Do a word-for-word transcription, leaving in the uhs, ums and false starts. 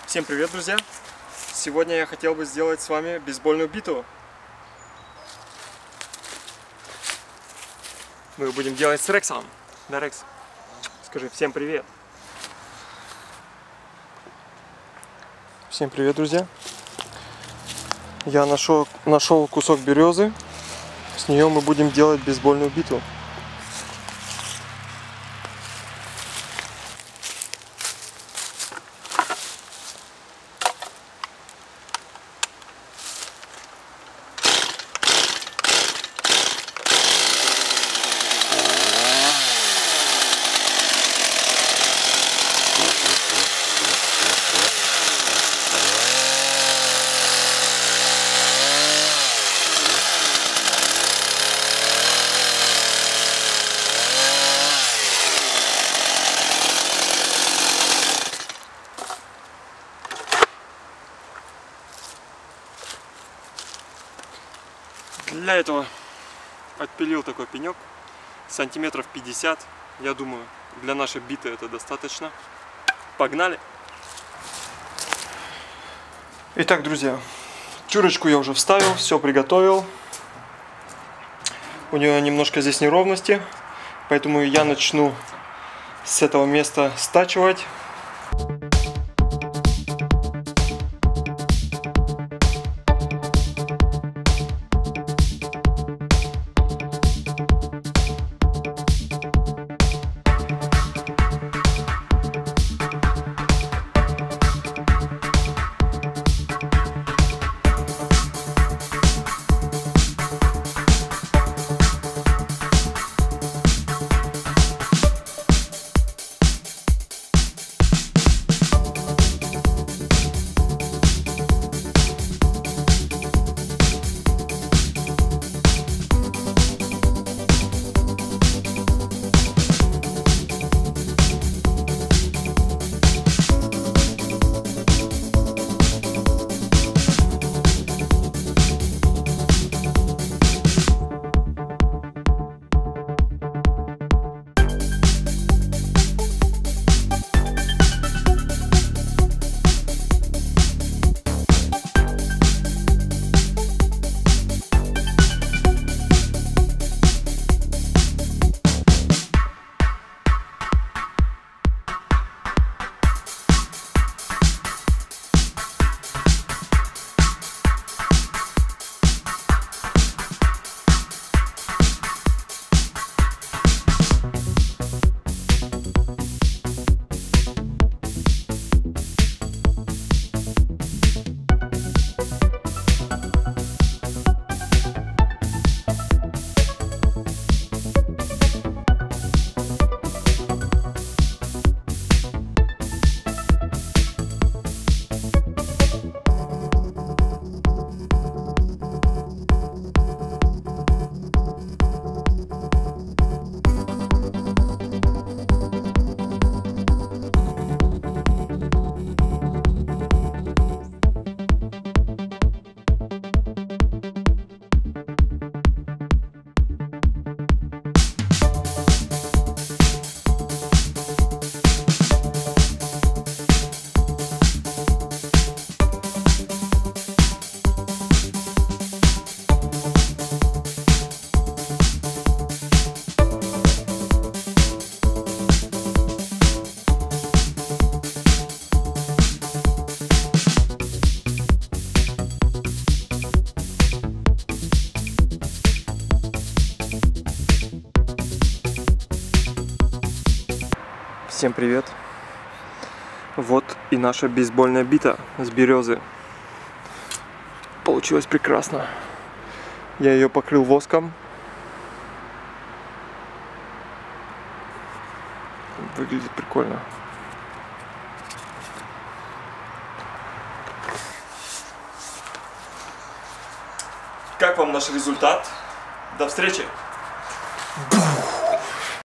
Всем привет, друзья! Сегодня я хотел бы сделать с вами бейсбольную биту. Мы будем делать с Рексом. Да, Рекс? Скажи всем привет! Всем привет, друзья! Я нашел, нашел кусок березы. С нее мы будем делать бейсбольную биту. Для этого отпилил такой пенек, сантиметров пятьдесят, я думаю, для нашей биты это достаточно. Погнали! Итак, друзья, чурочку я уже вставил, все приготовил. У нее немножко здесь неровности, поэтому я начну с этого места стачивать. Всем привет! Вот и наша бейсбольная бита с березы. Получилось прекрасно. Я ее покрыл воском. Выглядит прикольно. Как вам наш результат? До встречи!